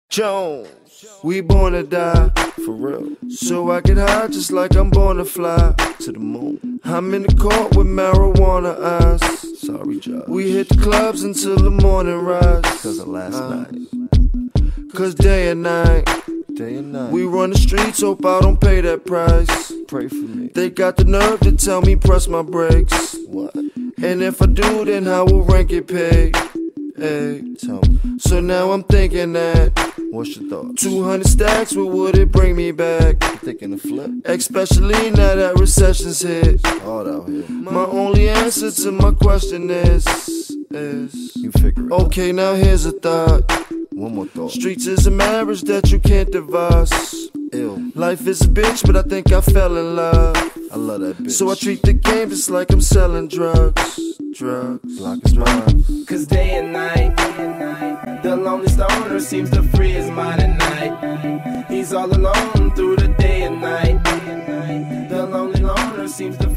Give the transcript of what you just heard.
Jones, we born to die, for real. So I get high just like I'm born to fly to the moon. I'm in the court with marijuana eyes. Sorry, Josh. We hit the clubs until the morning rise. Cause of last night. Cause day and night, we run the streets, hope I don't pay that price. Pray for me. They got the nerve to tell me press my brakes. What? And if I do, then how will rent get paid? Hey, tell me. So now I'm thinking that, what's your thought? 200 stacks, what would it bring me back? You thinking of flip? Especially now that recession's hit. Hard out here. My only answer to my question is you figure it okay, out. Now here's a thought. One more thought. Streets is a marriage that you can't divorce. Ill. Life is a bitch, but I think I fell in love. I love that bitch. So I treat the game just like I'm selling drugs. Block is mine. Cause day and night, the lonely stoner seems to free his mind at night. He's all alone through the day and night. The lonely loner seems to